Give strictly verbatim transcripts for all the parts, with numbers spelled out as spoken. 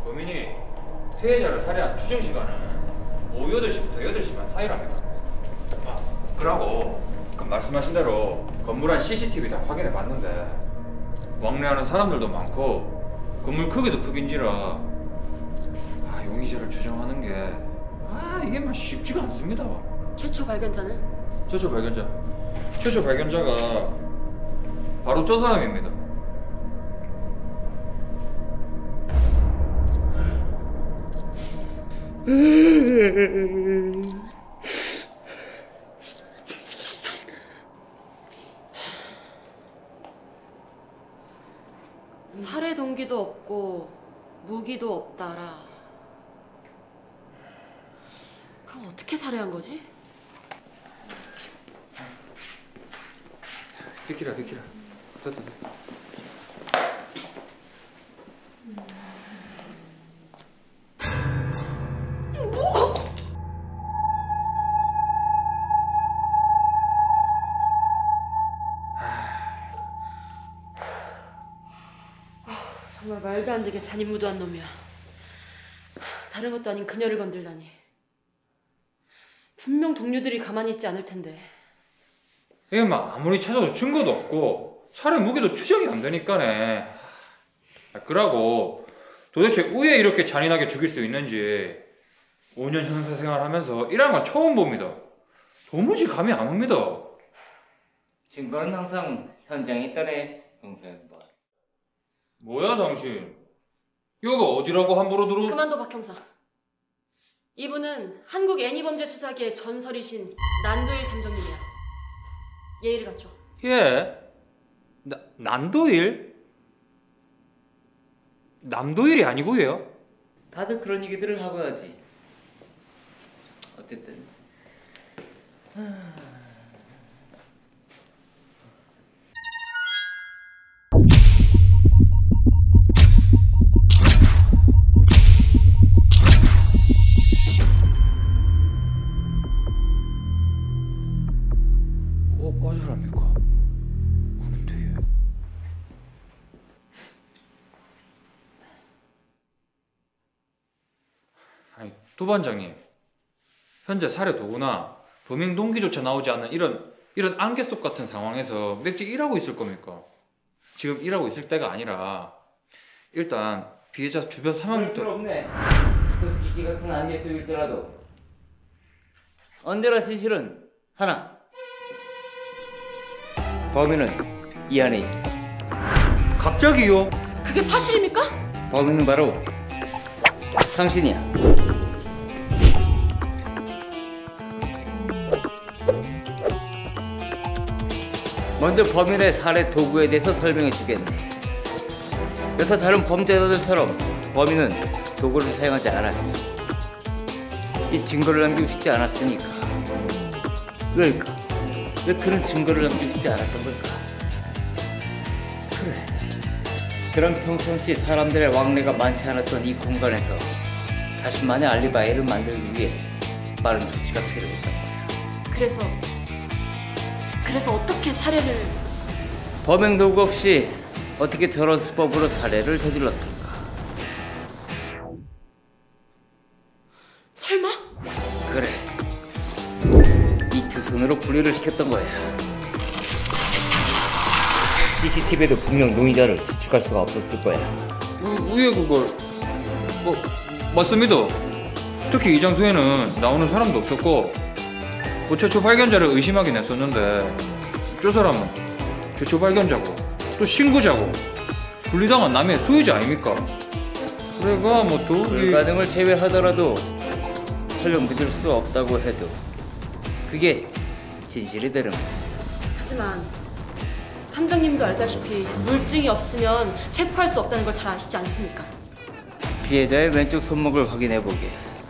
범인이 피해자를 살해한 추정 시간은 오후 여덟 시부터 여덟 시 반 사이랍니다. 아, 그러고 그 말씀하신 대로 건물 안 씨씨티비 다 확인해 봤는데 왕래하는 사람들도 많고 건물 크기도 크긴지라 아, 용의자를 추정하는 게 아, 이게 막 쉽지가 않습니다. 최초 발견자는? 최초 발견자. 최초 발견자가 바로 저 사람입니다. 살해 동기도 없고 무기도 없다라. 그럼 어떻게 살해한 거지? 비키라 비키라. 됐다. 뭐? 정말 말도 안 되게 잔인무도한 놈이야. 다른 것도 아닌 그녀를 건들다니. 분명 동료들이 가만히 있지 않을 텐데. 이게 막 아무리 찾아도 증거도 없고 살해 무기도 추정이 안 되니까네. 그러고 도대체 왜 이렇게 잔인하게 죽일 수 있는지 오 년 형사 생활하면서 이런 건 처음 봅니다. 도무지 감이 안 옵니다. 증거는 항상 현장에 있다네, 형사 양반. 뭐야 당신? 여기가 어디라고 함부로 들어... 그만둬 박 형사. 이분은 한국 애니범죄 수사계의 전설이신 난도일 탐정님이야. 예의를 갖춰. 예? 나, 난도일? 남도일이 아니고요? 다들 그런 얘기들을 하고 하지. 어쨌든 어, 어디랍니까? 근데 아니, 도반장님, 현재 살해 도구나 범행 동기조차 나오지 않는 이런 이런 안개 속 같은 상황에서 맥주 일하고 있을 겁니까? 지금 일하고 있을 때가 아니라 일단 피해자 주변 상황부터... 필요 없네. 수수께끼 같은 안개 속일지라도 언제나 진실은 하나. 범인은 이 안에 있어. 갑자기요? 그게 사실입니까? 범인은 바로 당신이야. 먼저 범인의 살해 도구에 대해서 설명해 주겠네. 여타 다른 범죄자들처럼 범인은 도구를 사용하지 않았지. 이 증거를 남기고 싶지 않았으니까. 왜일까? 왜 그런 증거를 남기고 싶지 않았던 걸까? 그래. 그런 평상시 사람들의 왕래가 많지 않았던 이 공간에서 자신만의 알리바이를 만들기 위해 빠른 조치가 필요했던 거야. 그래서 그래서 어떻게 살해를... 범행 도구 없이 어떻게 저런 수법으로 살해를 저질렀을까? 설마? 그래. 이 두 손으로 분리를 시켰던 거야. 씨씨티비에도 분명 용의자를 추측할 수가 없었을 거야. 우, 왜 그걸... 뭐... 맞습니다. 특히 이 장소에는 나오는 사람도 없었고 뭐 최초 발견자를 의심하긴 했었는데 저 사람은 최초 발견자고 또 신고자고 분리당한 남의 소유자 아닙니까? 그래가 뭐 도움이... 불가능을 제외하더라도 설명드릴 수 없다고 해도 그게 진실이 되는 거야. 하지만 탐정님도 알다시피 물증이 없으면 체포할 수 없다는 걸 잘 아시지 않습니까? 피해자의 왼쪽 손목을 확인해보게.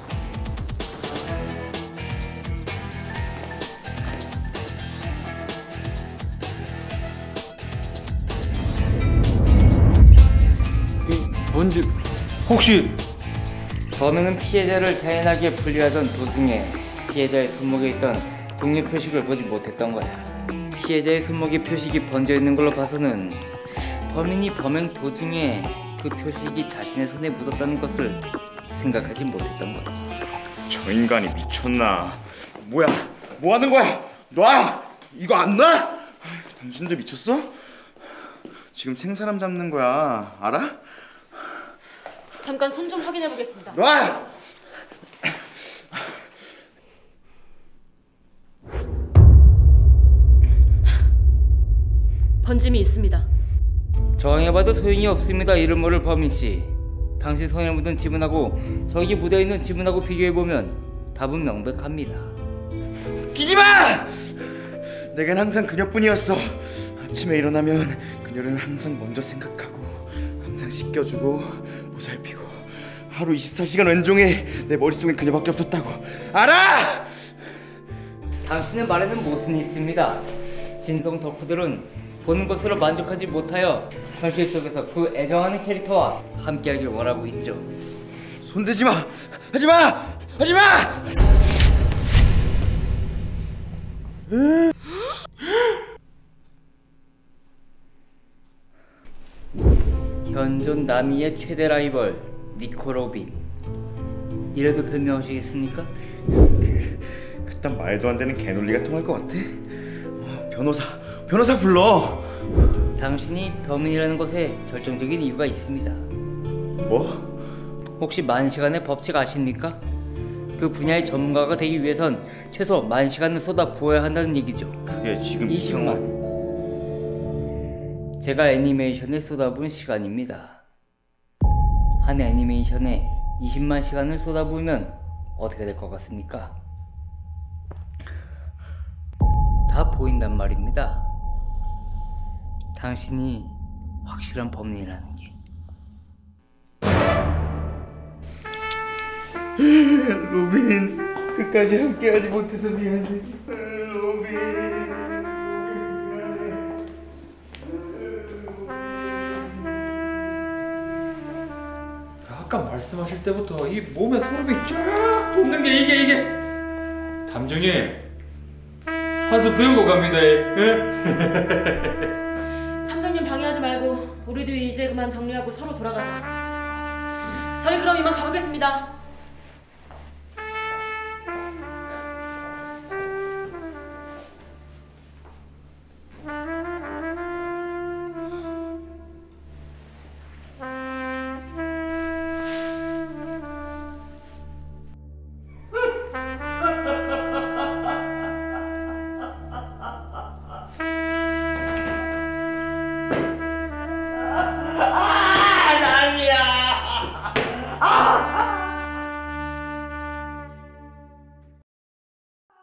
뭔지... 혹시... 범인은 피해자를 잔인하게 분리하던 도중에 피해자의 손목에 있던 독립 표식을 보지 못했던 거야. 피해자의 손목에 표식이 번져 있는 걸로 봐서는 범인이 범행 도중에 그 표식이 자신의 손에 묻었다는 것을 생각하지 못했던 거지. 저 인간이 미쳤나? 뭐야? 뭐 하는 거야? 놔! 이거 안 놔? 당신들 미쳤어? 지금 생사람 잡는 거야. 알아? 잠깐 손 좀 확인해 보겠습니다. 놔! 번짐이 있습니다. 저항해봐도 소용이 없습니다. 이름 모를 범인씨. 당신 손에 묻은 지문하고 저기 묻어있는 지문하고 비교해보면 답은 명백합니다. 끼지마! 내겐 항상 그녀뿐이었어. 아침에 일어나면 그녀를 항상 먼저 생각하고 항상 씻겨주고 보살피고 하루 이십사 시간 왼종일 내 머릿속엔 그녀밖에 없었다고. 알아! 당신의 말에는 모순이 있습니다. 진성 덕후들은 보는 것으로 만족하지 못하여 현실 속에서 그 애정하는 캐릭터와 함께하길 원하고 있죠. 손대지 마! 하지 마! 하지 마! 현존 남이의 최대 라이벌 니코 로빈. 이래도 변명하시겠습니까? 그, 그딴 말도 안 되는 개논리가 통할 것 같아? 어, 변호사, 변호사 불러! 당신이 범인이라는 것에 결정적인 이유가 있습니다. 뭐? 혹시 만시간의 법칙 아십니까? 그 분야의 전문가가 되기 위해선 최소 만시간을 쏟아 부어야 한다는 얘기죠. 그게 지금 이십만. 제가 애니메이션에 쏟아부은 시간입니다. 한 애니메이션에 이십만 시간을 쏟아부으면 어떻게 될 것 같습니까? 다 보인단 말입니다. 당신이 확실한 범인이라는 게. 로빈, 끝까지 함께하지 못해서 미안해. 로빈. 아까 말씀하실 때부터 이 몸에 소름이 쫙 돋는 게 이게 이게 담정님 한 수 배우고 갑니다. 예? 탐정님 방해하지 말고 우리도 이제 그만 정리하고 서로 돌아가자. 저희 그럼 이만 가보겠습니다.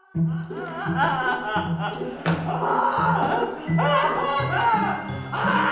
아!